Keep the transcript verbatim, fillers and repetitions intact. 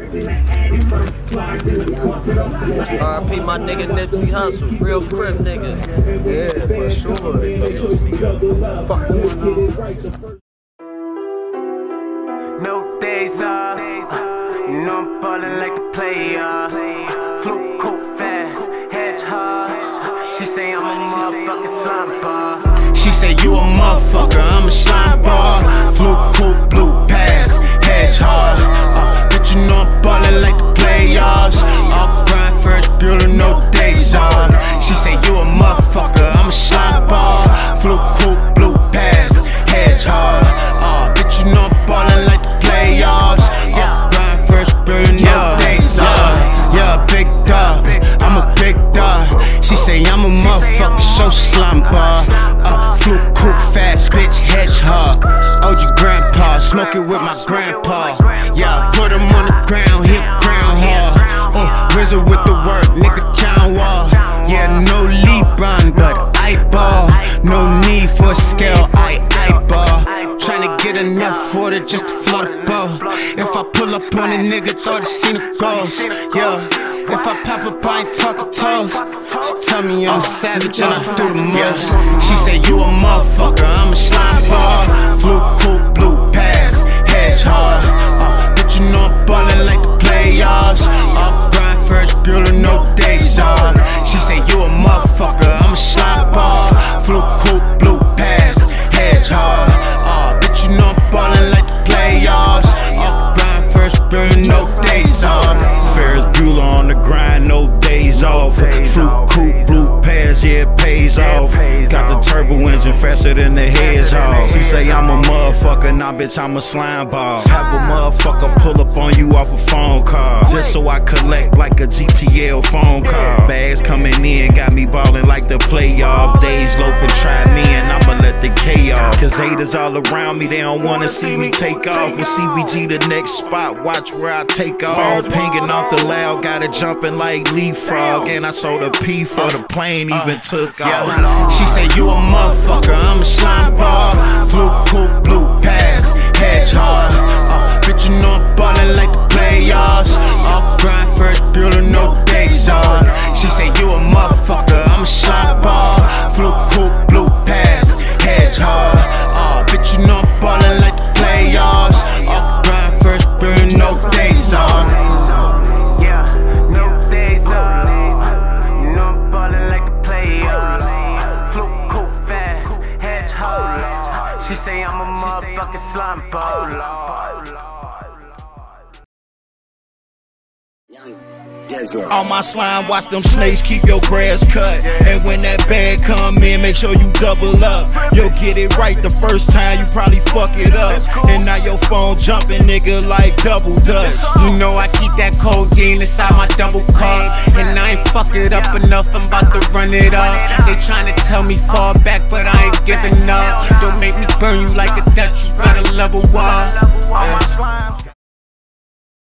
R I P my nigga Nipsey Hussle, real crib nigga. Yeah, for sure. They know you'll see ya. Fuck going on. No days off, uh, you know I'm ballin' like the playoffs. Fluke cool fast, hedgehog. She say I'm a motherfucking slime ball. She say you a motherfucker, I'm a slime ball. Fluke cool blue pass, hedgehog. Uh, but you know I'm ballin' like the playoffs. All grind first builder, no days off. She say you a motherfucker, I'm a slime ball. Fluke cool blue pass, hedgehog. Uh, but you know I'm ballin' like the playoffs. All grind first builder, no days off. Yeah, big dog, I'm a big dog. She say I'm a motherfucker, so slime ball. Uh, fluke cool fast, bitch, hedgehog. O G grandpa, smoking with my grandpa. Yeah, put him on the ground, hit ground hard. Uh, Rizzo with the work, nigga John Wall. Yeah, no LeBron, but I ball. No need for a scale, I eyeball. Tryna get enough water just to float a ball. If I pull up on a nigga, thought I seen a ghost. Yeah. If I pop up, I ain't talking toes. She tell me I'm a savage and I do the most. She say you a motherfucker, I'm a slime ball. Fluke cool blue pass, hedgehog. Uh, but you know I'm ballin' like the playoffs. All grind first builder, no days off. She say you a motherfucker, I'm a slime ball. Fluke cool blue pass, hedgehog. Uh, but you know I'm ballin' like the playoffs. All grind first builder, no days off. Ferris Bueller on the grind, no days off. Fluke coupe, blue pass, yeah, it pays off. Got the turbo engine faster than the hedgehog. She say I'm a motherfucker, nah bitch, I'm a slime ball. Have a motherfucker pull up on you off a phone call, just so I collect like a G T L phone call. Bags coming in, got me ballin' like the playoff. Days loafing, try me and I'ma let the K off. Cause haters all around me, they don't wanna see me take off. With C V G the next spot, watch where I take off. All pinging off the loud, got it jumping like leapfrog. And I sold a P for the plane, even took off. She say you a motherfucker, I'm a slime ball. Fluke cool blue pass, hedgehog. Uh, but you know I'm ballin' like the playoffs. All grind first builder, no days off. She say you a motherfucker, I'm a slime ball. Fluke cool blue pass, hedgehog. Uh, but you know I'm ballin' like the playoffs. All grind first builder, no days off. She say I'm a motherfucking slime ball. All my slime, watch them snakes, keep your grass cut. And when that bag come in, make sure you double up. You'll get it right the first time, you probably fuck it up. And now your phone jumping, nigga, like double dutch. You know I keep that codeine inside my double cup. And I ain't fuck it up enough, I'm about to run it up. They tryna tell me fall back, but I ain't giving up. Don't make me burn you like a Dutch, you better level up.